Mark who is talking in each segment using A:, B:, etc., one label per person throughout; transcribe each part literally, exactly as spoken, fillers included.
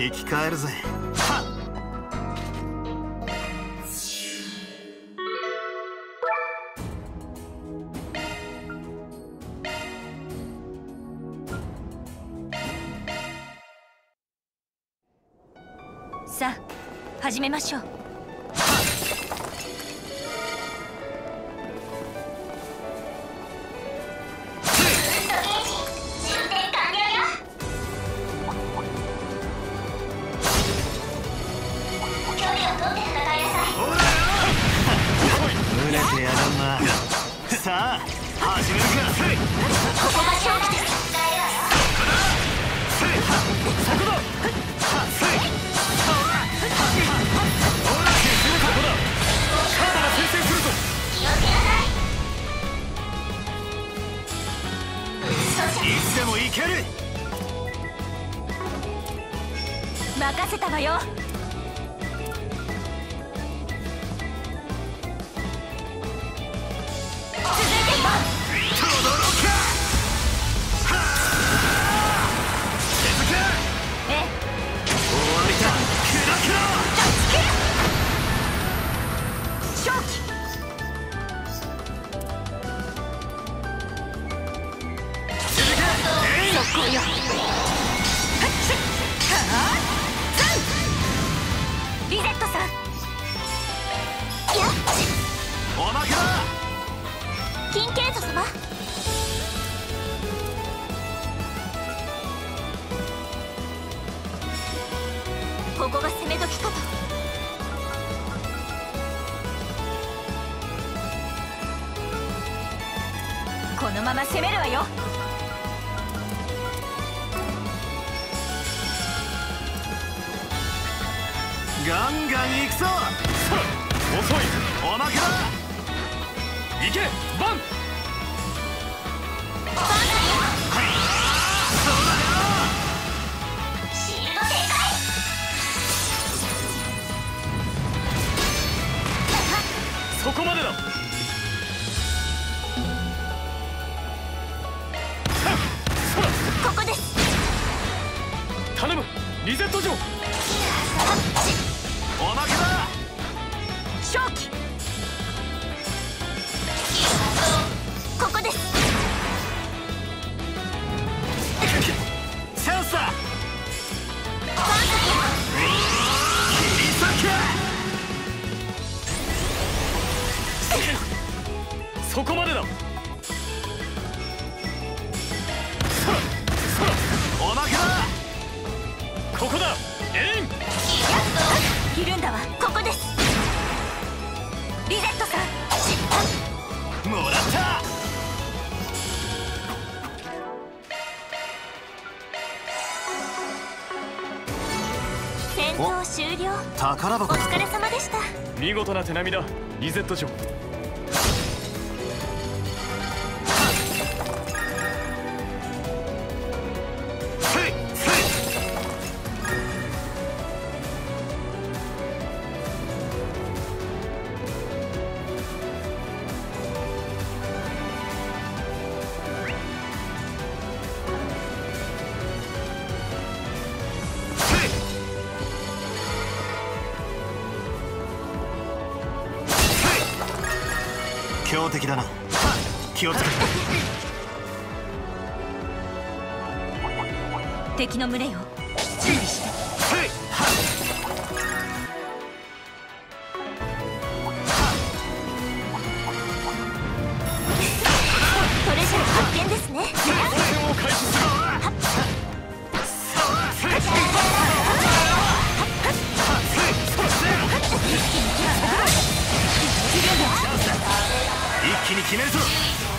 A: 生き返るぜ。はっ。
B: さあ始めましょう。
A: 群れてやがんな。さあ始めるか。
B: ここが勝負です。
A: そこだ。いつでもいける。
B: 任せたわよ。続いて今
A: とどろか。はあ。手塚。
B: ええ。
A: 終わりだ。クラクラ。
B: 勝機。速攻よ。リゼットさん。やっ
A: おまけだ。
B: キンケート様。ここが攻め時かと。このまま攻めるわよ。
A: ガンガン行くぞ。遅い。おまけだ。行けバン。
B: バンだよ。
A: そうだよ。
B: シールド正解。
A: そこまでだ。
B: ここです。
A: 頼むリゼット城。おまけだ。
B: 勝機。ここです。
A: チャンスだ。
B: バンだよ。
A: 切り裂け。そこまでだ。おまけだ。ここだ。エイン。
B: いるんだわ。ここです。リゼットさん。
A: もらった。
B: 戦闘終了。
A: 宝箱。
B: お疲れ様でした。
A: 見事な手並みだリゼット城。強敵だな。気をつけて。
B: 敵の群れよ。準備して。トレジャー発見ですね。
A: を開始する。一気に決めるぞ。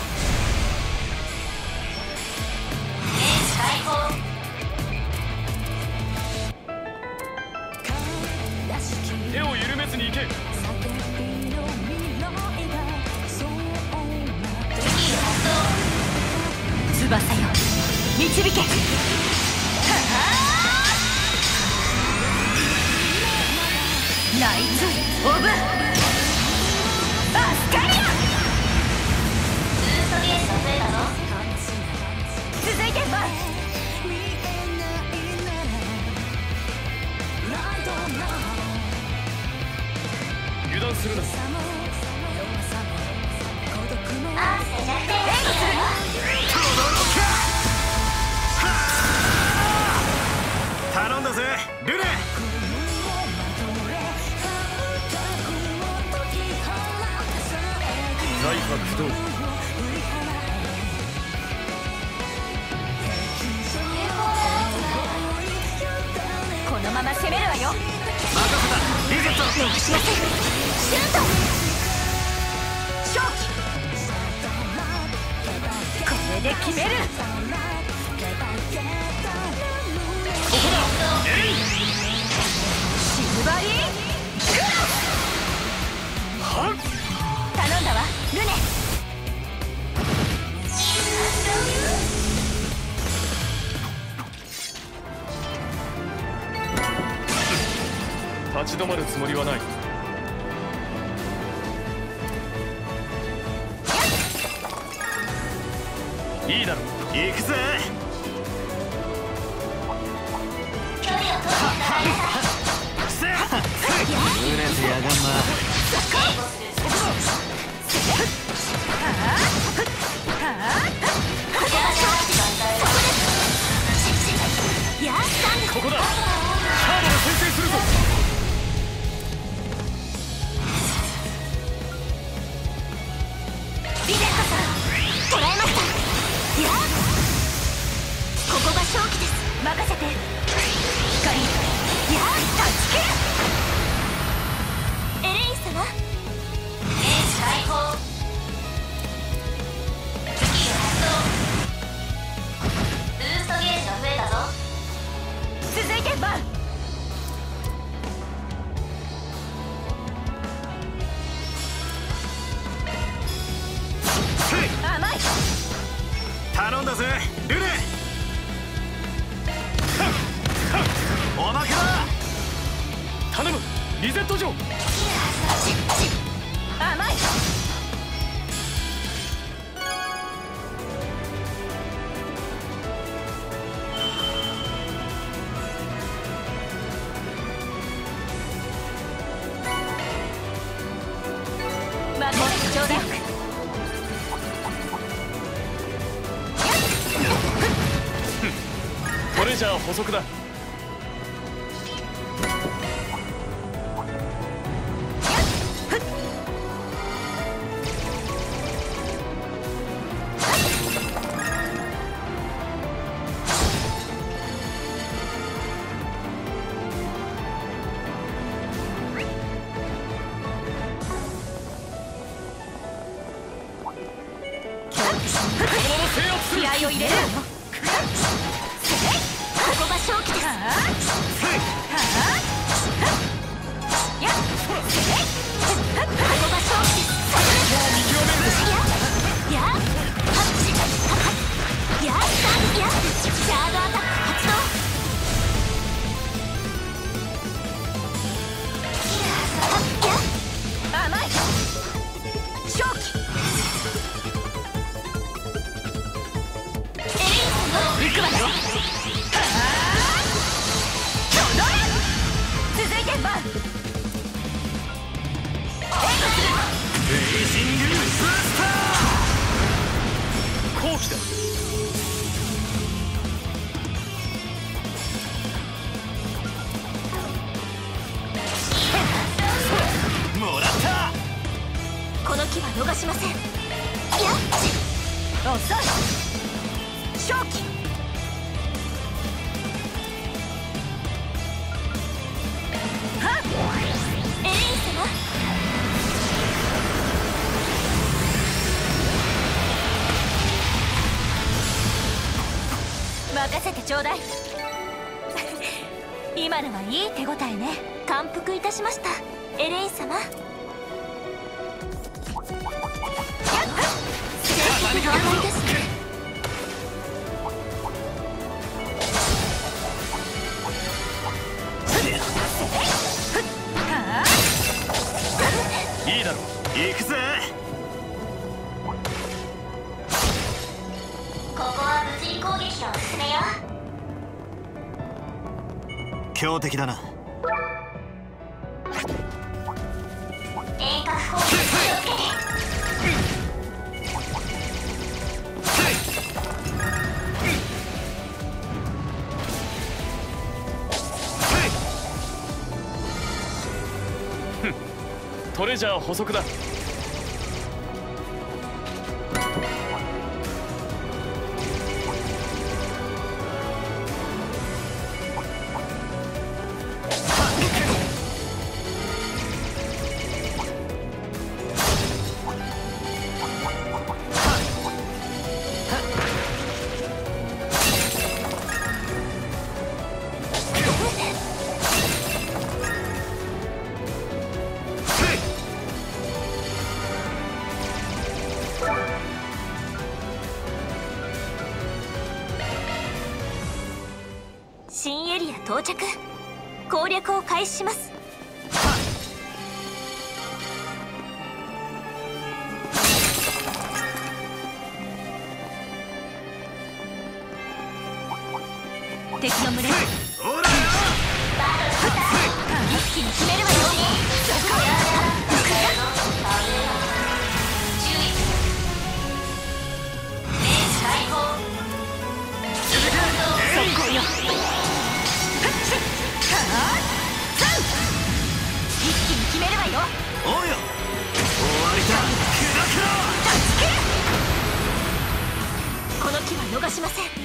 A: 手を緩めずに行け。
B: 翼よ導け。ナイツ・オブ・アスカリア。続いてバン。
A: 油断するな。頼んだぜルネ。財波不動。
B: このまま攻めるわよ。
A: 任せたリゼット。
B: 逃しなさい。シュート。勝機。これで決める。
A: ここだエイ。
B: シルバリークロ
A: はっ。
B: 頼んだわルネ。
A: 立ち止まるつもりはない。いいだろう。行くぜ。ブレてやがんな。ここだ。カードを先制するぞ。
B: リゼットさん捕らえました。いやここが勝機です。任せて。光いや断ち切る。エレイン様エース解放。武器発動。ブーストゲージが増えたぞ。続いてバン。甘い。
A: 頼んだぜルネ。おまけだ。頼むリゼット城。
B: 甘い。任せてちょうだい。
A: これじゃあ補足だ。
B: 気合を入れるわよ。ここが勝機です。やっここが勝機です。
A: もう見極めるぞ。
B: やっハッチやっやっシャードアタック発動。やっ甘い。勝機。行くわよ。続いてバン。
A: レイジングブースター。後期だ。もらった。
B: この機は逃しません。やっ遅い。勝機。はっエレイン様。任せてちょうだい。今のはいい手応えね。感服いたしましたエレイン様。成績が上がりですね。
A: いいだろう。行くぜ。
B: ここは無人攻撃を進めよう。
A: 強敵だな。 トレジャー補足だ。
B: 新エリア到着。攻略を開始します。敵の群れ、一気に決めるわよ。速攻よ。一気に決めるわよ。
A: おうよ、終わりだ。
B: 助ける。この機は逃しません。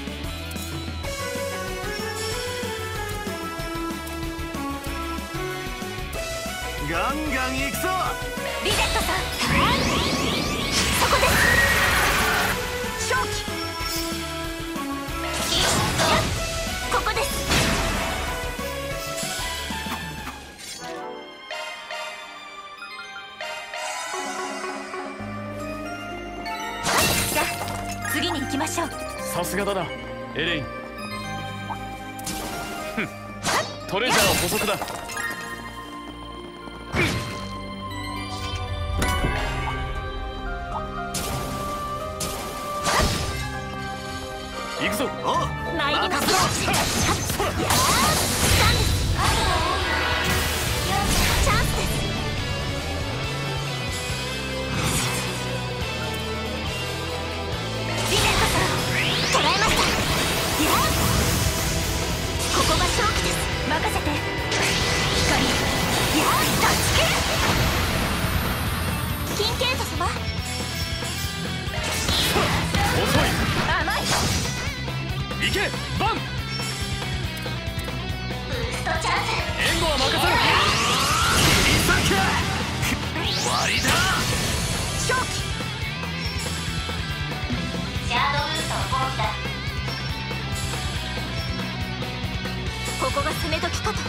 A: ガンガン行くぞ。
B: リゼットさん、そこです。正気。ここです。さあ次に行きましょう。
A: さすがだなエレイン。ふん、トレジャー補足だ。行くぞ。おう、
B: 参りますよ。やー、チャンスです。リゼットさん、捉えました。やー、ここが勝機です。任せて。光、やー、助ける。キンケント様、
A: 遅い。
B: 甘い。
A: 行けバン。
B: ブーストチャンス。
A: 援護は任せる。切り裂け。終わりだ。
B: 勝機。シャードブーストの放棄だ。ここが攻め時かと。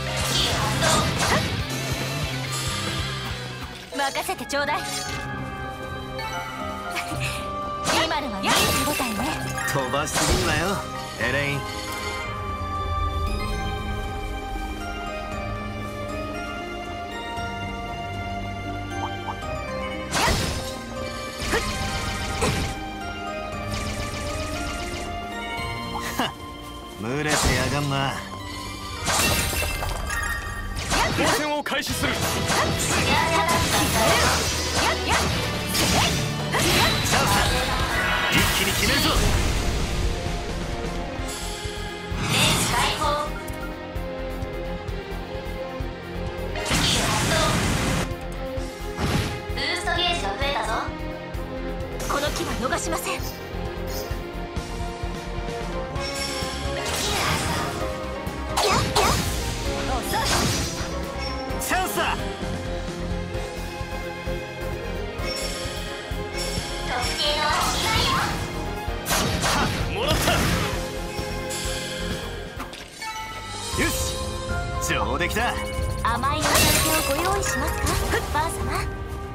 B: 任せてちょうだい。今のはいい手応えね。
A: 飛ばしすぎんなよエレイン。群れてやがんな。交戦を開始する。一気に決めるぞ。
B: ブーストゲージが増えたぞ。この機は逃しません。
A: チャンスだ。もらった。よし、上出来だ。
B: 甘いお酒をご用意しますか、バー様。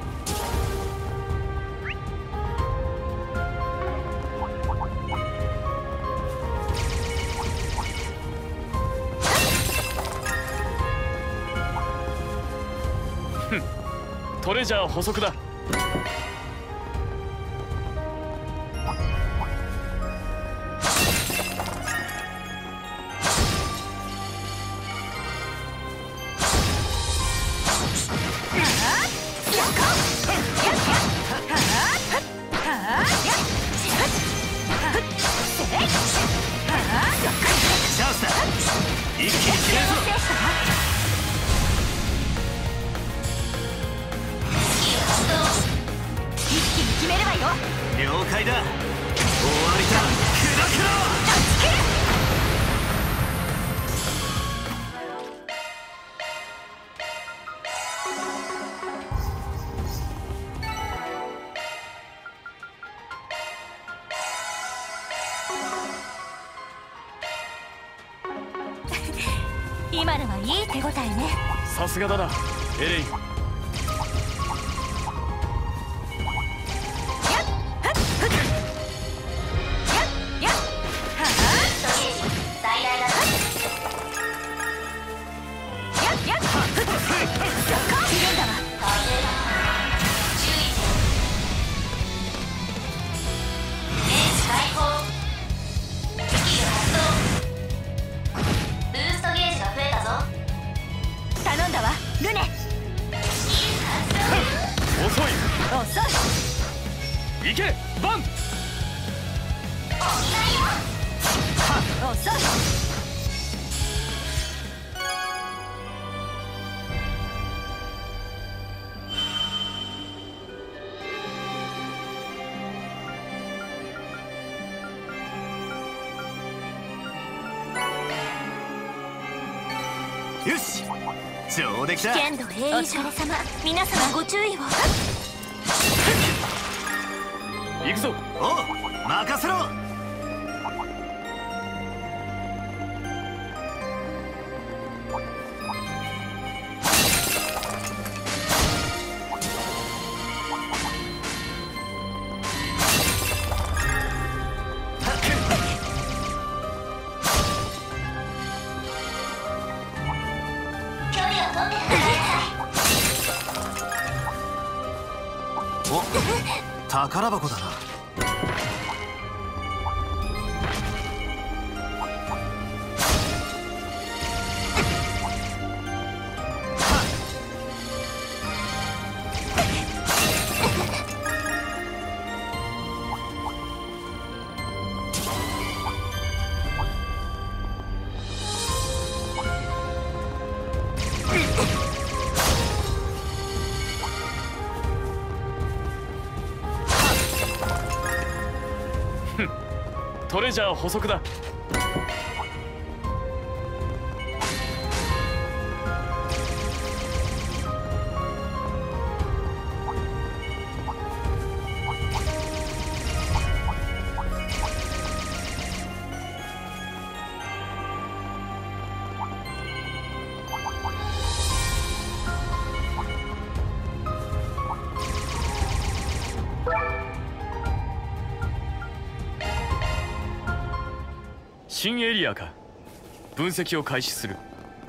A: トレジャー補足だ。 解だ。終わりだ。砕けろ。
B: 今のはいい手応えね。
C: さすがだなエレイン。
B: 頼んだわルネ。
C: 遅い。
B: 遅い。
C: 行けバン。
B: 遅い。
A: よし上出来だ。
B: 剣道英雄お疲れ様。皆様ご注意を。
C: 行くぞ。
A: おう任せろ。お宝箱だな。
C: トレジャー補足だ。新エリアか。分析を開始する。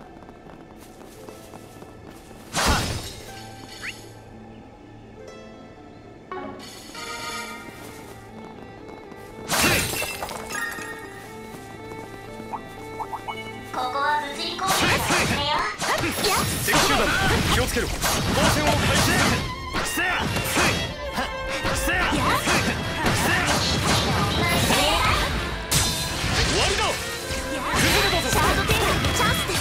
B: ここは物理攻撃の進めよ。
C: 敵集団気をつけろ。光線を開始。
A: せやせや
C: 終わりだ。崩れたぞ。
B: シャード展開のチャンスです。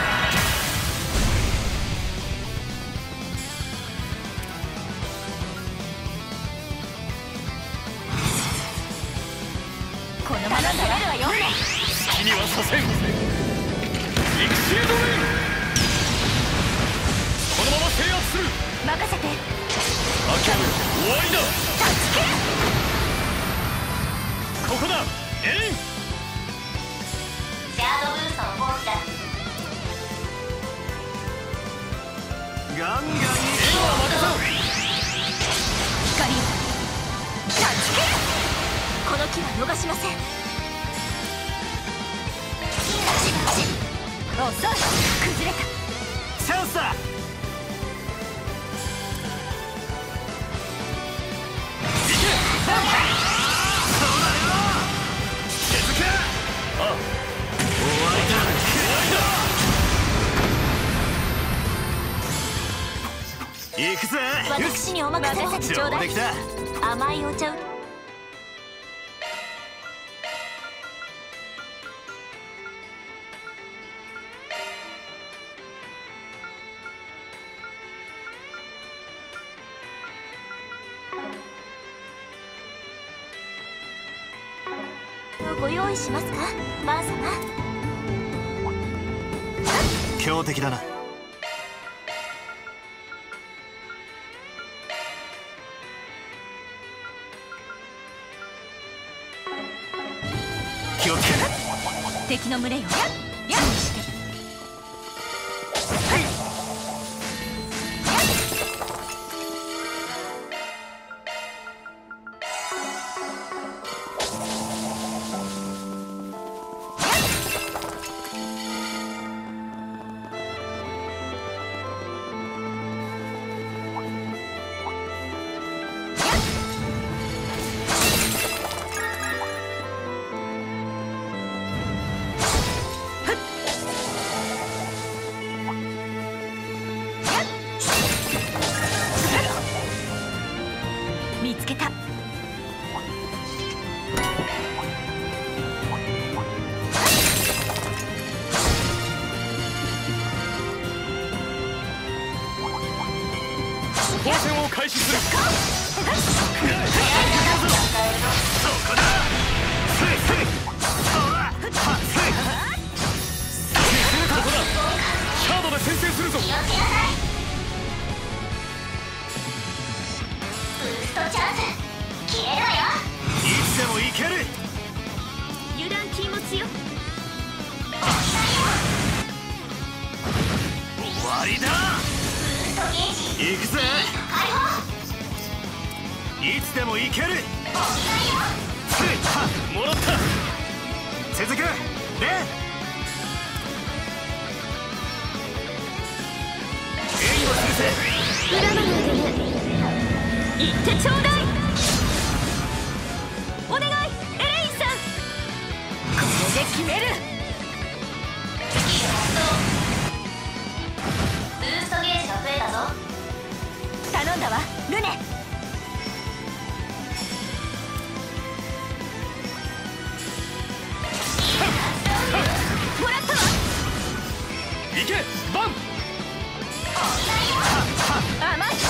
B: このままなるわよ。
C: 好きにはさせん。エクシードレイン。このまま制圧する。
B: 任せて。
C: 諦める。終わりだ。ここだエレイン。
B: シャードブーストの放棄だ。
A: ガンガンい
C: エレインは任せろ。
B: 光を断ち切る。この機は逃しません。遅い。崩れた。
A: チャンスだ。行くぜ。
B: 私にお任せてちょうだい。甘いお茶を。 をご用意しますか、バン様。
A: 強敵だな。気をつける。
B: 敵の群れよ。やっして。見つけた。
C: 当選を開始する。
A: そこだ。せいせい。そら。せい。
C: ここだ。シャードで先制するぞ。
B: 気をつけなさい。ブーストチャンス。消えるわよ。
A: いつでもいける。
B: 油断禁物よ。
A: 終わりだ。
B: ブーストゲージ。
A: 行くぜ。
B: 解放。
A: いつでもいける。
B: お願いよ。
A: せい。は
C: もらった。
A: 続く。で。援護するぜ。
B: 裏のでね。言ってちょうだい。お願い、エレインさん。これで決める。ブーストゲージが増えたぞ。頼んだわ、ルネ。もらったわ。
C: 行け、バン。
B: 甘い。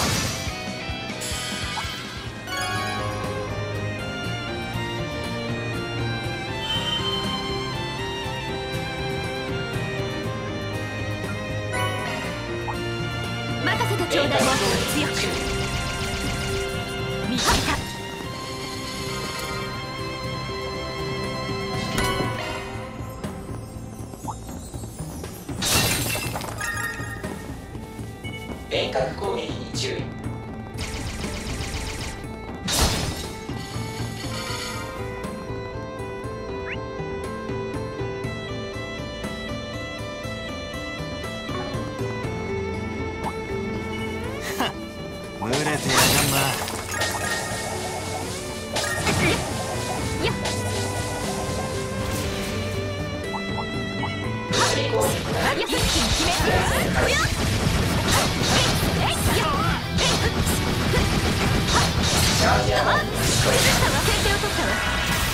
B: 任せてちょうだい。強く見つけた。
D: 遠隔攻撃に注意。
A: 群れてやがんな。
B: やっ。やっ。決める。やっ。
D: チャージャーを
B: 先手を取ったわ。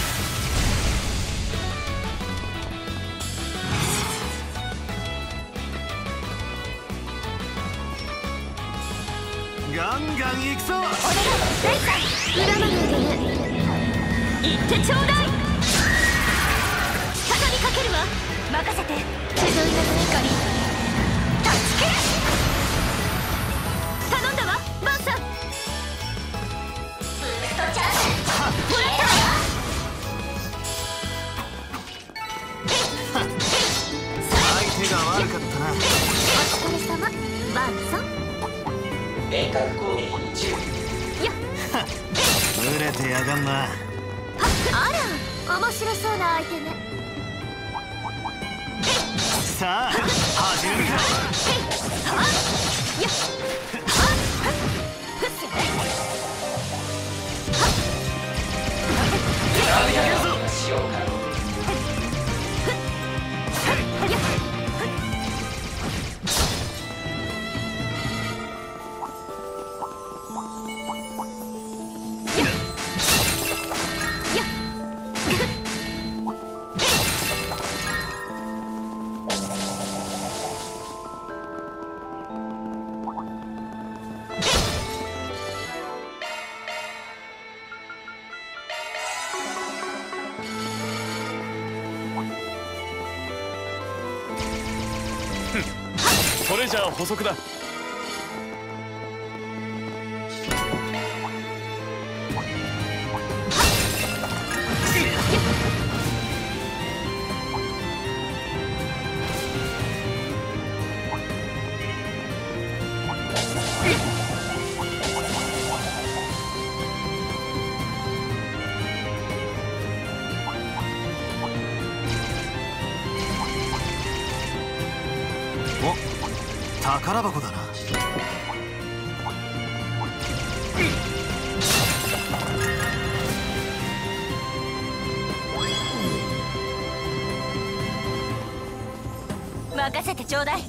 A: ガンガン行くぞ。
B: お願い、レイさん。裏までね。言ってちょうだい。畳みかけるわ。任せて。手沿いの光。断ち切る。頼んだわ、バンさん。ブーストチャンス。もらったわよ。
A: 相手が悪かったな。
B: お疲れ様、バンさん。
D: 遠隔攻撃に注意。
B: やっ。
A: 群れてやがんな。
B: あら、面白そうな相手ね。
A: さあ始めるか。
B: やっ。
D: 使用可能。
C: じゃあ補足だ。
A: 宝箱だな。
B: 任せてちょうだい。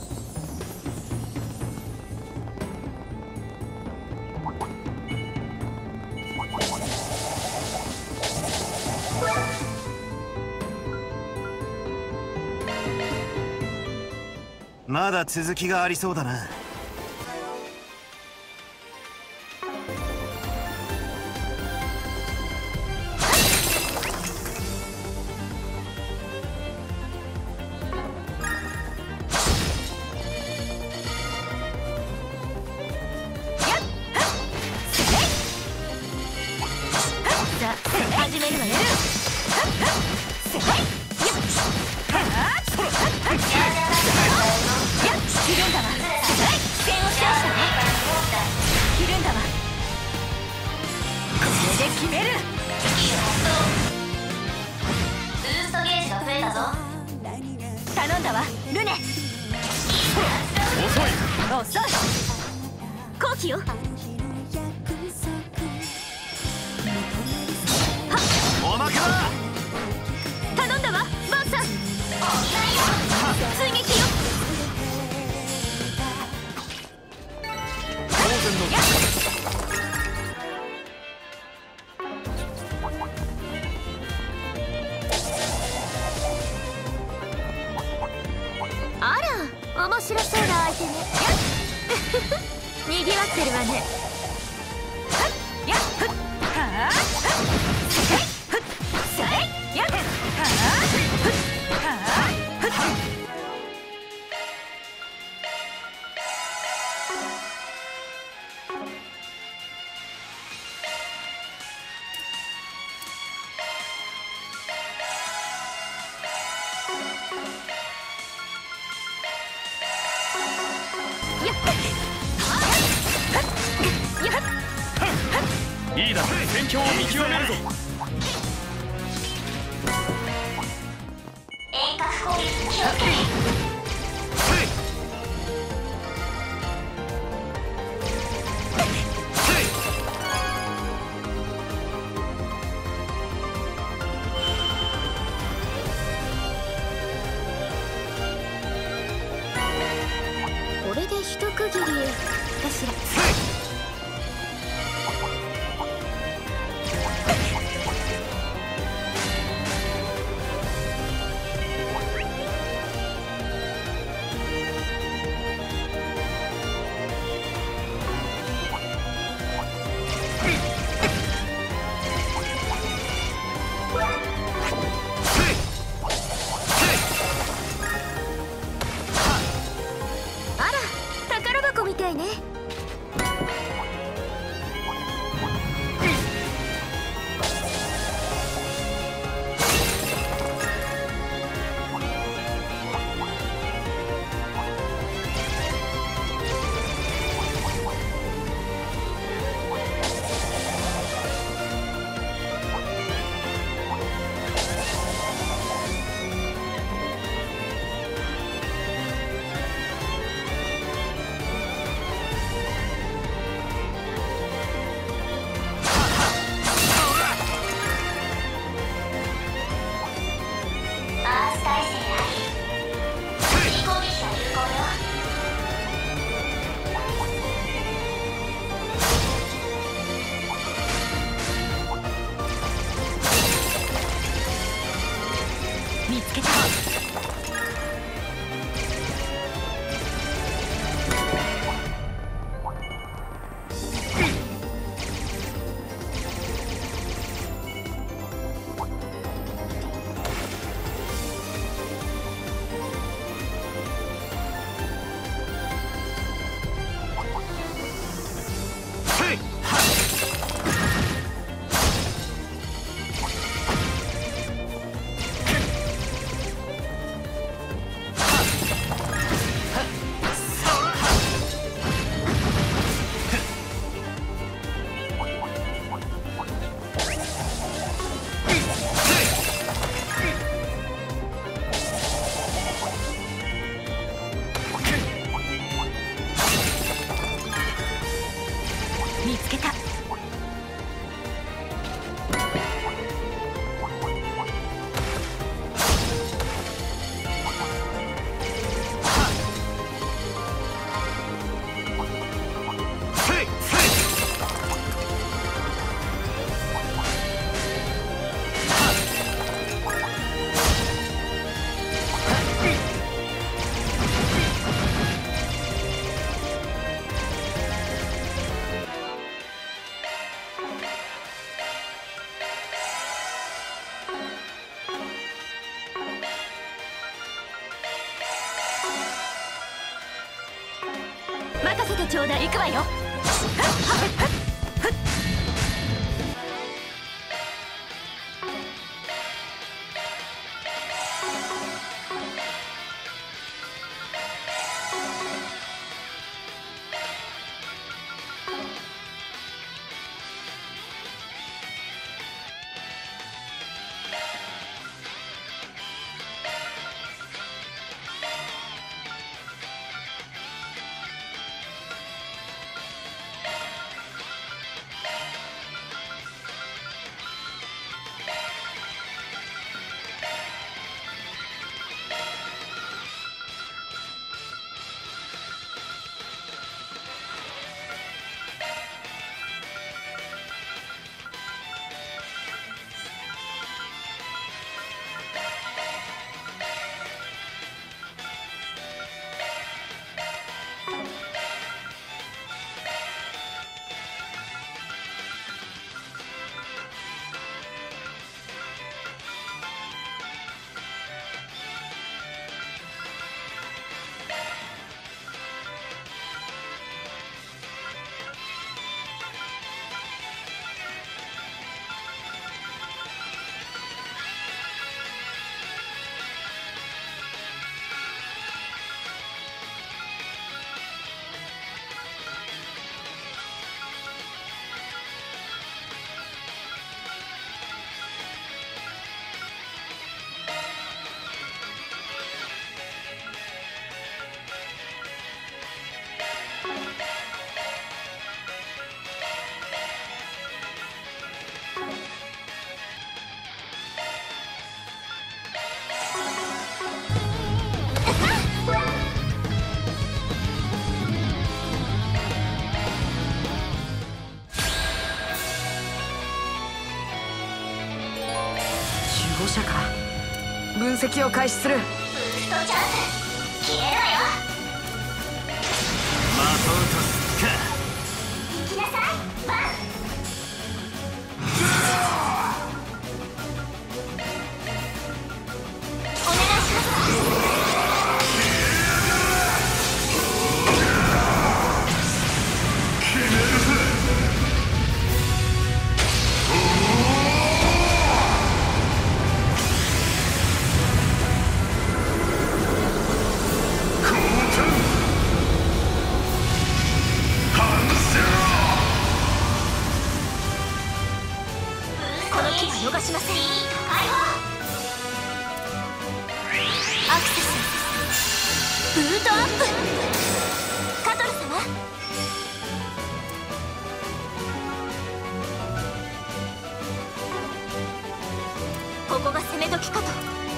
A: まだ続きがありそうだな。
B: 始めるわよ。ひるんだわ。剣をしてましたね。ひるんだわ。これで決める。ブーストゲージが増えたぞ。頼んだわルネ。
C: 遅い
B: 遅い。後期よ。
A: おまけだ。
B: 頼んだわバーサー。追撃よ。
C: 当然の
B: あら面白そうな相手ね。にぎわってるわね。やっふっはあせいふっせいやっはあふっはあふっ。
C: いいだろ、戦況を見極めるぞ。
B: 遠隔攻撃気をつけて。これで一区切りかしら。 ちょうだい。行くわよ。
E: 護者か。分析を開始する。
B: ブーストチャンス消えろよ。
A: 待とうとすっか。
B: 行きなさいバン。お願いします。
A: 決めるぜ。
B: 逃しません。アクセスブートアップ。カトル様、ここが攻め時かと。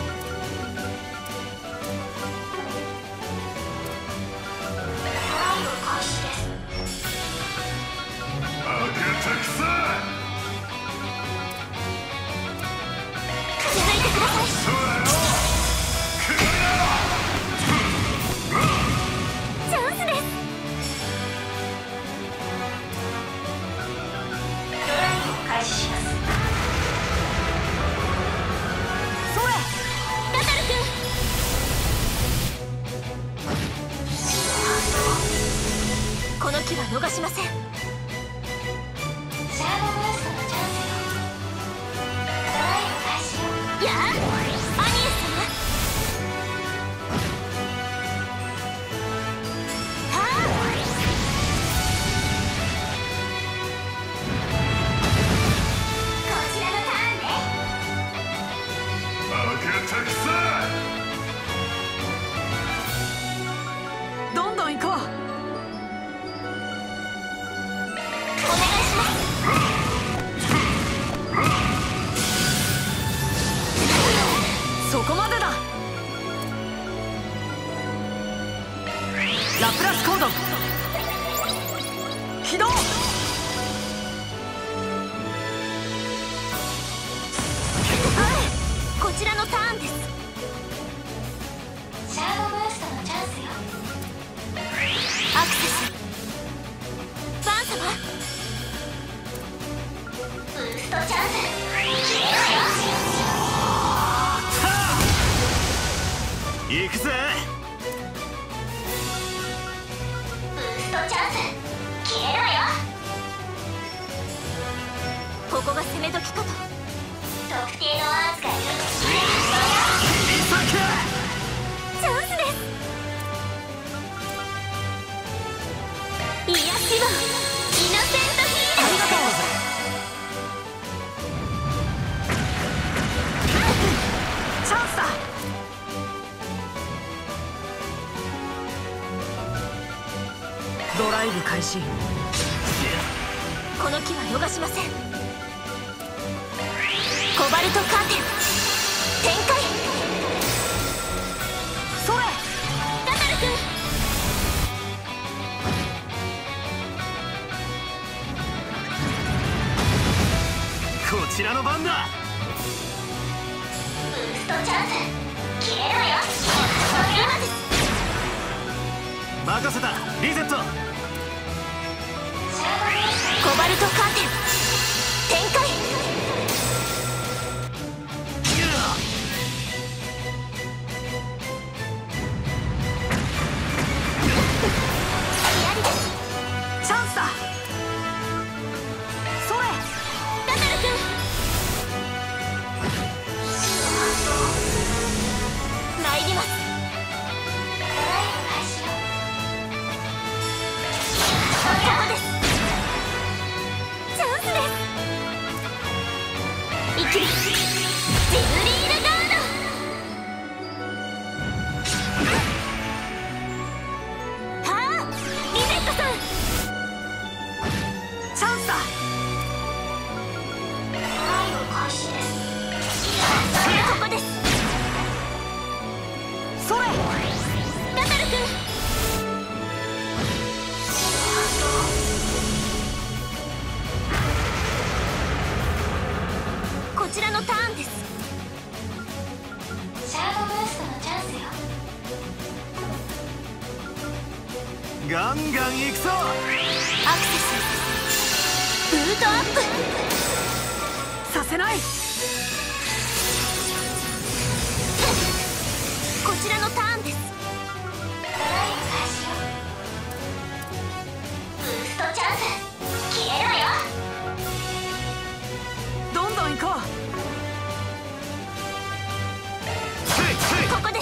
A: あげたくさ。
B: チャンスです。ドライブを開始します。それナタル君、この機は逃しません。シャードブーストのチャンスよ。ドライブ開始よ。やあ、アニエス様。
E: どんどん行こう。
B: お願いします。
E: そこまでだ。ラプラスコード起動。
B: こちらのターンです。シャードブーストのチャンスよ。アクセスバン様、ブーストチャンス消えろよ。
A: 行くぜ。
B: ブーストチャンスちばんイノセントヒーロー。
E: ありがとう。チャンスだ。ドライブ開始。
B: この機は逃しません。コバルトカーテン展開。
E: それ。
B: ダタル君。
A: こちらの番だ。
B: ブーストチャンス切れろよ。今です。
A: 任せた。リゼット。
B: コバルトカーテン展開。槍です。
E: チャンスだ。それ。
B: ダタル君。参ります。ここです。チャンスです。生きるジブリールガード。はあ、リゼットさん。
E: チャンスだ。
B: ここです。
E: それ。
B: ダタル君。こちらのターンです。シャードブーストのチャンスよ。
A: ガンガン行くぞ。
B: アクセスブートアップ。
E: させない。
B: こちらのターンです。ブーストチャンス消えろよ。
E: どんどん行こう。
B: ここです。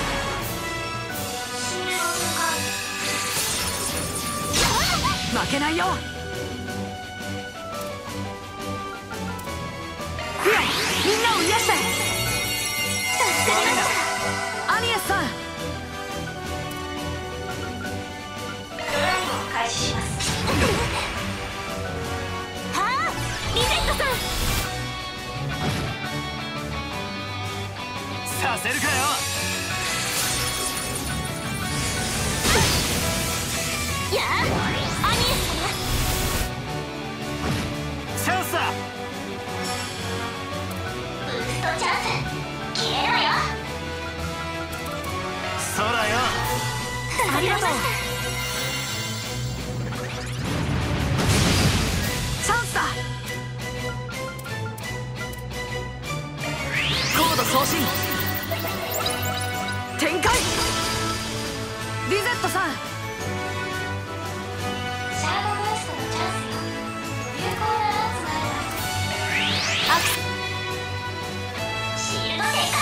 E: 負けないよ。フィオン、みんなを癒して。
B: 助かりました。
E: アニエスさん。
B: ドライブを開始します。はあ、リゼットさん。
A: させるかよ。
B: やあ、アニエス
A: チャンスだ。
B: 様。ブーストチャンス消えろよ。
A: 空よ。
E: ありがとう。チャンスだ。コード送信。展開。リゼットさん。
B: シャードブーストのチャンスよ。有効なランスがあれば。アクシールド展開。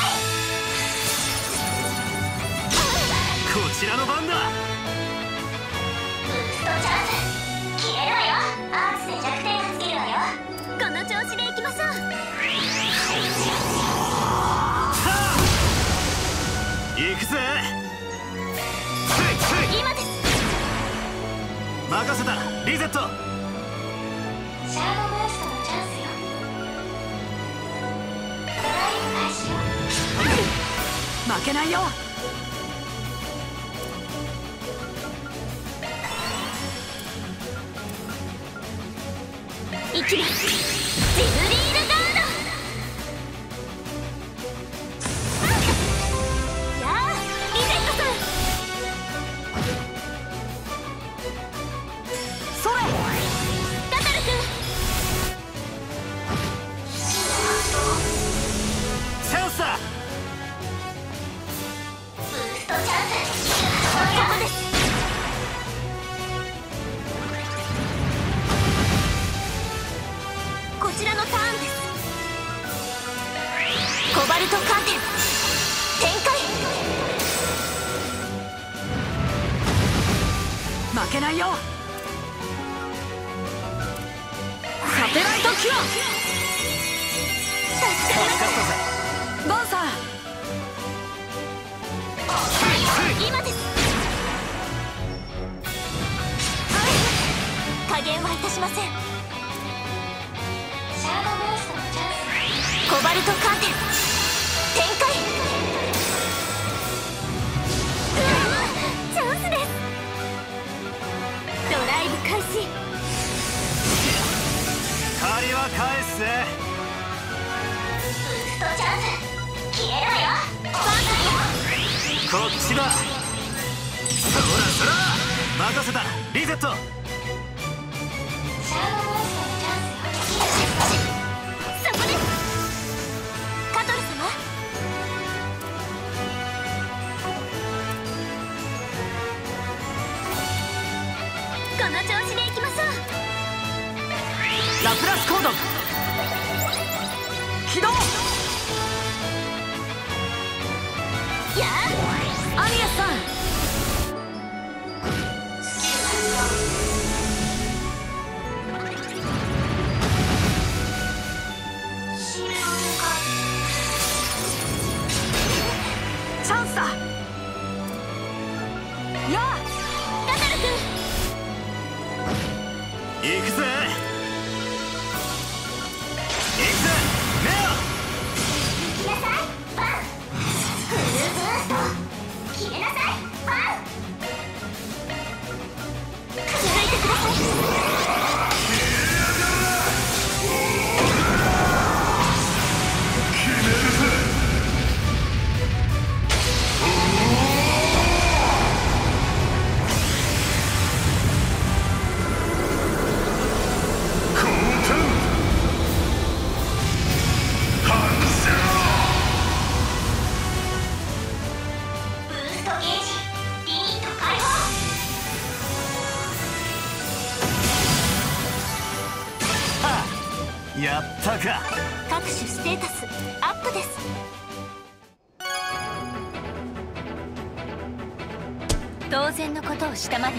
A: こちらの番だ。
B: ブーストチャンス消えろよ。アーツで弱点がつけるわよ。この調子でいきましょう。
A: 行くぜ。
B: 今です。
A: 任せた。リゼット。
B: シャードブーストのチャンスよ。ドライブ開始よ。
E: 負けないよ。
B: 生きるジブリールガード。やあ、リゼットさん。
E: それ。
B: ダタル君。
A: チャンスだ。
B: ブーストチャンスここです。こちらのターンです。コバルトカーテン展開。
E: 負けないよ。 時は
B: 助かります。
E: バンさん。
B: 今です。加減はいたしません。シャードモンストのチャンス。コバルトカーテン展開。うわチャンスです。ドライブ開始。
A: 借りは返すぜ。
B: ブーストチャンス消えろよ。
A: こっちだ。そらそら任せた。リゼット。
B: シャードモンストのチャンス。そこです。カトル様。この調子でいきましょう。
E: ラプラスコード起動。
B: やあ
E: アニアスさん。チャンスだ。やあ
B: カトル君。
A: 行くぜ行くぜメ
B: 行きなさいバン。フルブースト決めなさいバン。続いてください。ブーストゲージリミット解放。
A: アやったか。
B: 各種ステータスアップです。当然のことをしたまでよ。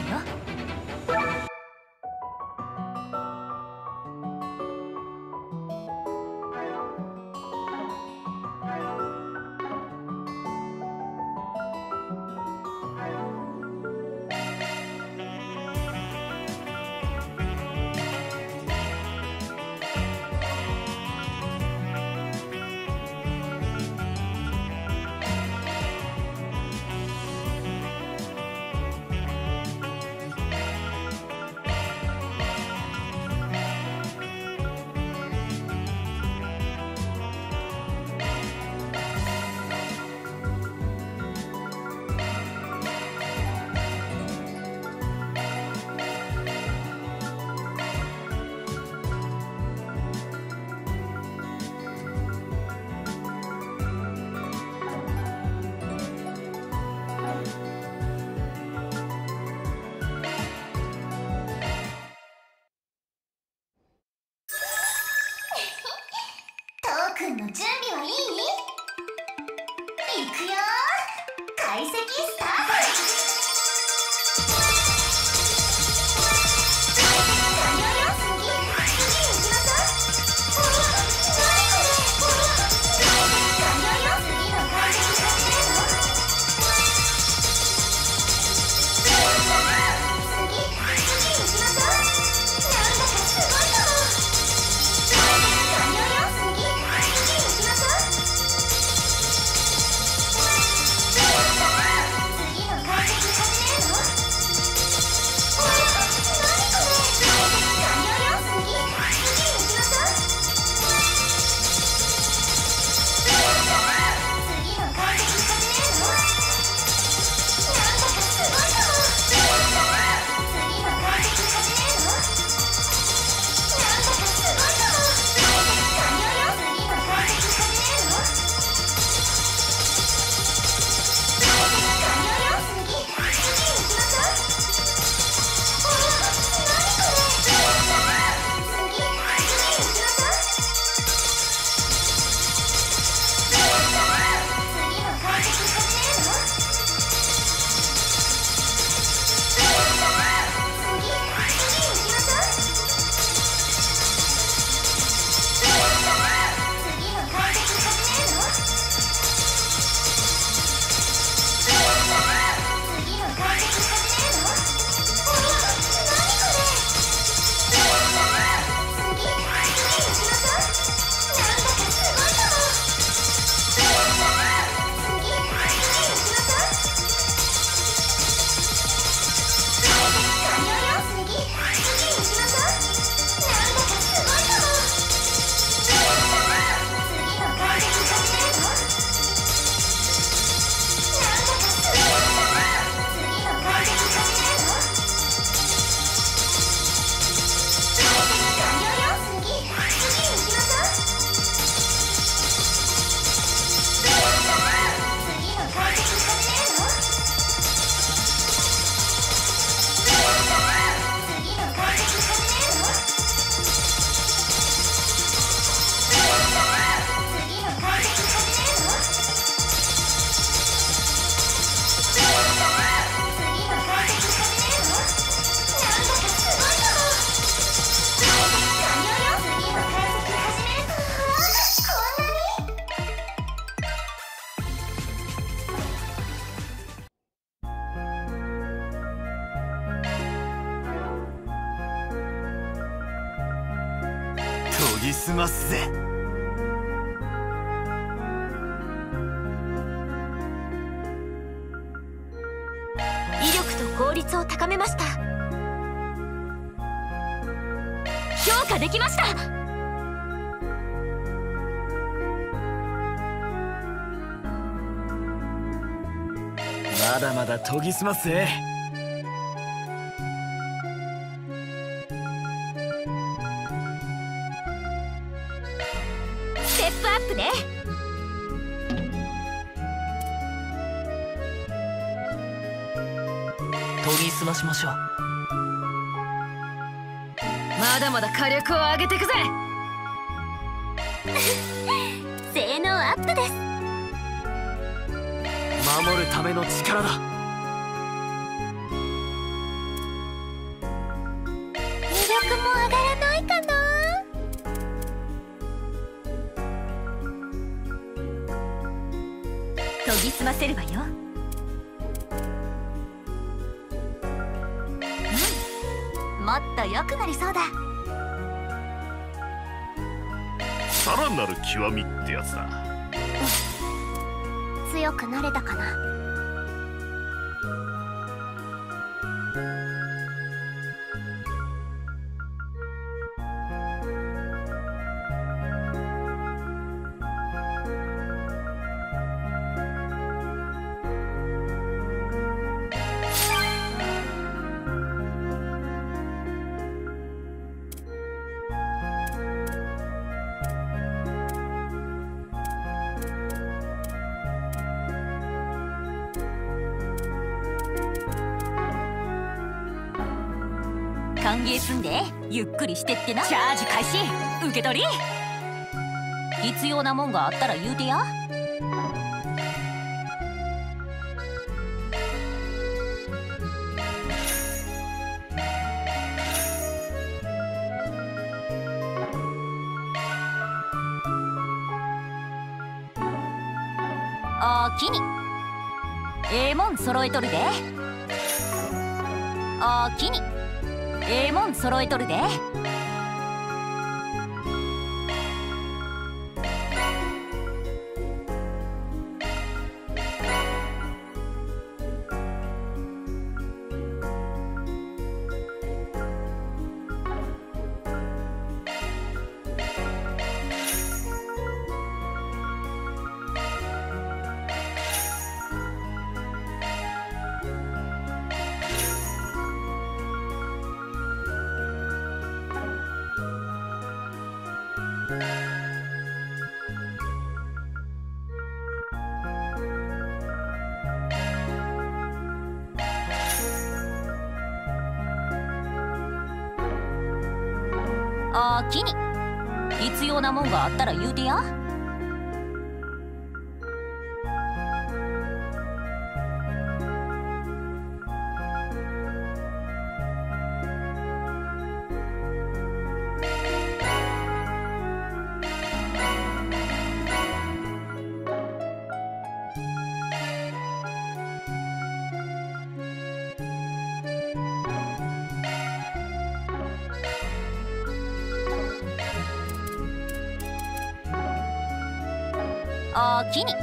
A: ぎ澄ますぜ。
B: 威力と効率を高めました。評価できました。
A: まだまだ研ぎ澄ますぜ。
B: ステップアップね。
E: 研ぎ澄ましましょう。まだまだ火力を上げていくぜ。
B: 性能アップです。
A: 守るための力だ。
B: 威力も上がらないかな。研ぎ澄ませるわよ。うん、もっと良くなりそうだ。
C: さらなる極みってやつだ。
B: 強くなれたかな。歓迎すんでゆっくりしてってな。チャージ開始。受け取り。必要なもんがあったら言うてや。おおきに。ええもん揃えとるで。おおきに。ええもん揃えとるで。おおきに。必要なもんがあったら言うてや。おおきに。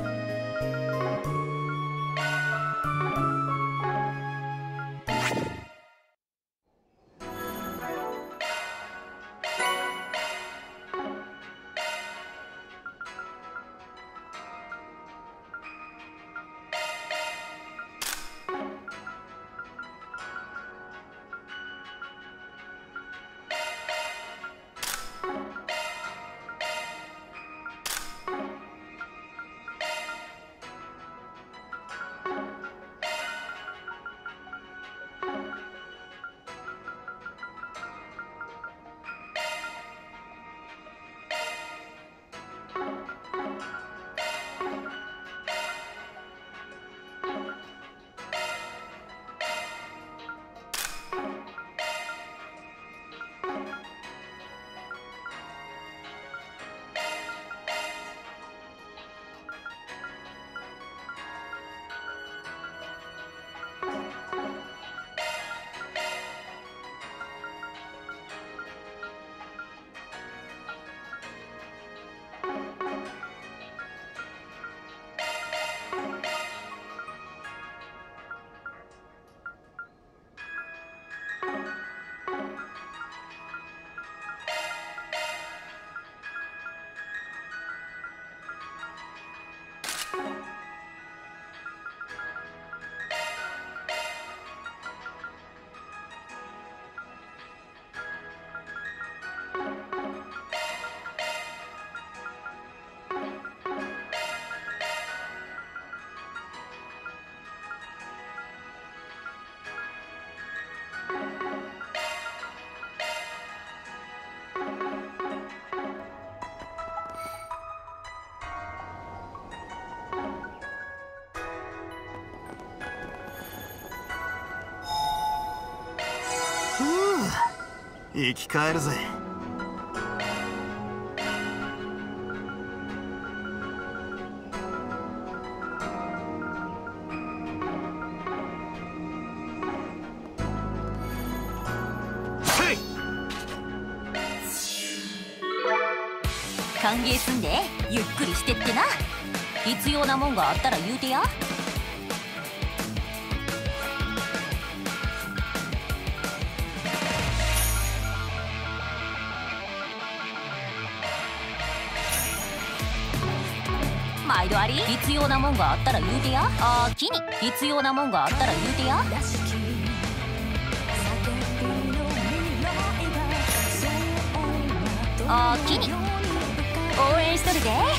A: 生き返るぜ。
B: 歓迎すんでゆっくりしてってな。必要なもんがあったら言うてや。毎度あり。必要なもんがあったら言うてや。あーきに必要なもんがあったら言うてや。あーきに応援しとるで。